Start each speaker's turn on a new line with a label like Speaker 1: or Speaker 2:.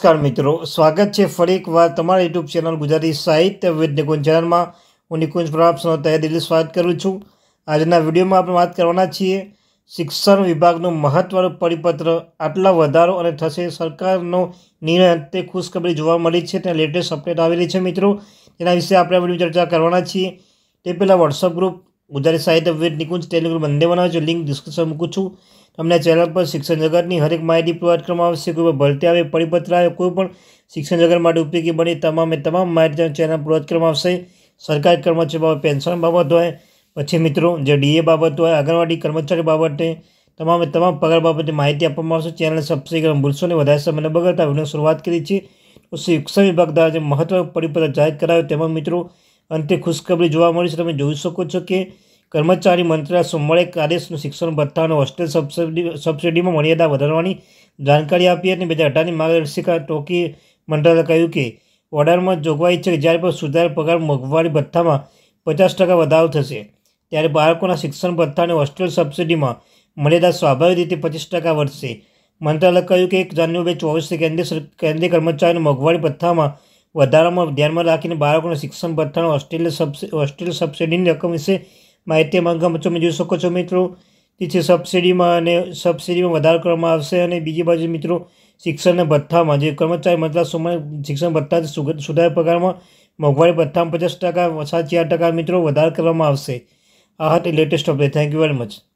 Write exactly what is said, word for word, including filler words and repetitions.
Speaker 1: નમસ્કાર મિત્રો, સ્વાગત છે ફરી એકવાર તમારા યુટ્યુબ ચેનલ ગુજરાતી સાહિત્ય વિદ નિકુંજ ચેનલમાં. હું નિકુંજ પ્રભાપનો તહે દિલથી સ્વાગત કરું છું. આજના વિડીયોમાં આપણે વાત કરવાના છીએ શિક્ષણ વિભાગનું મહત્વનું પરિપત્ર, આટલા વધારો અને થશે સરકારનો નિર્ણય અંતે ખુશખબરી જોવા મળી છે. ત્યાં લેટેસ્ટ અપડેટ આવેલી છે મિત્રો, તેના વિશે આપણે આ વિડીયો ચર્ચા કરવાના છીએ. તે પહેલાં વોટ્સઅપ ગ્રુપ ગુજરાતી સાહિત્ય વિદ નિકુંજ ટેલિગ્રુપ બંને બનાવે છે, લિંક ડિસ્ક્રિપ્શન મૂકું છું. તમને ચેનલ પર શિક્ષણ જગતની હરેક માહિતી પ્રોવાઈડ કરવામાં આવશે. કોઈ પણ ભરતી આવે, પરિપત્ર આવે, કોઈ પણ શિક્ષણ જગત માટે ઉપયોગી બની તમામે તમામ માહિતી ચેનલ પ્રોવાઈડ કરવામાં આવશે. સરકારી કર્મચારી બાબત, પેન્શન બાબત હોય, પછી મિત્રો જે ડીએ બાબત હોય, આંગણવાડી કર્મચારી બાબતે તમામે તમામ પગાર બાબતે માહિતી આપવામાં આવશે. ચેનલ સબસ્ક્રાઈબ કરવા ભૂલશો નહીં. વધારે સમય ન બગાડતા વિડીયો શરૂઆત કરી છે. તો શિક્ષણ વિભાગ દ્વારા જે મહત્વનું પરિપત્ર જાહેર કરાયો તેમાં મિત્રો અંતે ખુશખબરી જોવા મળી છે. તમે જોઈ શકો છો કે કર્મચારી મંત્રાલય સોમવારે કાર્યનું શિક્ષણ ભથ્થા અને હોસ્ટેલ સબસિડી સબસિડીમાં મર્યાદા વધારવાની જાણકારી આપી હતી. બે હજાર અઢારની માર્ગદર્શિકા ટોકી મંત્રાલયે કહ્યું કે ઓર્ડરમાં જોગવાઈ છે કે જ્યારે પણ સુધાર પગાર મોંઘવારી ભથ્થામાં પચાસ ટકા વધારો થશે, ત્યારે બાળકોના શિક્ષણ ભથ્થા અને હોસ્ટેલ સબસિડીમાં મર્યાદા સ્વાભાવિક રીતે પચીસ ટકા વધશે. મંત્રાલયે કહ્યું કે એક જાન્યુઆરી બે હજાર ચોવીસથી કેન્દ્રીય કેન્દ્રીય કર્મચારીઓને મોંઘવારી ભથ્થામાં વધારામાં ધ્યાનમાં રાખીને બાળકોના શિક્ષણ ભથ્થા અને હોસ્ટેલ હોસ્ટેલ સબસિડીની રકમ વિશે માહિતી માંગવામાં તમે જોઈ શકો છો મિત્રો. તેથી સબસિડીમાં અને સબસિડીમાં વધારો કરવામાં આવશે. અને બીજી બાજુ મિત્રો શિક્ષણના ભથ્થામાં જે કર્મચારી મંત્રાલય સોમવારે શિક્ષણ ભથ્થા સુધાર પગારમાં મોંઘવારી ભથ્થામાં પચાસ ટકા સાત ચાર ટકા મિત્રો વધારો કરવામાં આવશે. આ હતી latest update. Thank you very much.